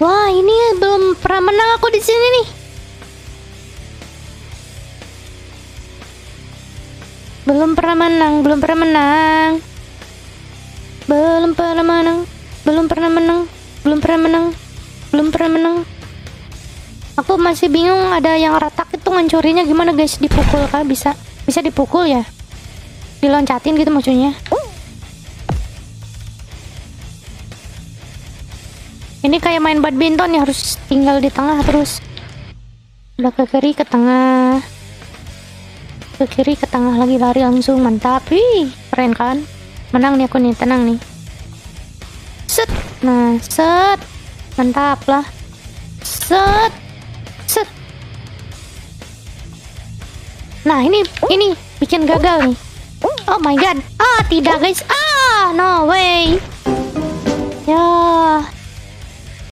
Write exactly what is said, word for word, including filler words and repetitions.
Wah, ini belum pernah menang aku di sini nih. Belum pernah menang, belum pernah menang. Belum pernah menang, belum pernah menang, belum pernah menang, belum pernah menang. Aku masih bingung, ada yang retak itu ngancurinnya gimana guys? Dipukul kah? Bisa bisa dipukul ya? Diloncatin gitu maksudnya. Ini kayak main badminton ya, harus tinggal di tengah terus. Udah ke kiri, ke tengah. Ke kiri, ke tengah lagi, lari langsung, mantap. Wih, keren kan? Menang nih aku nih, tenang nih. Set. Nah, set. Mantap lah. Set. Set. Nah, ini ini bikin gagal nih. Oh my god. Ah, tidak guys. Ah, no way. Ya,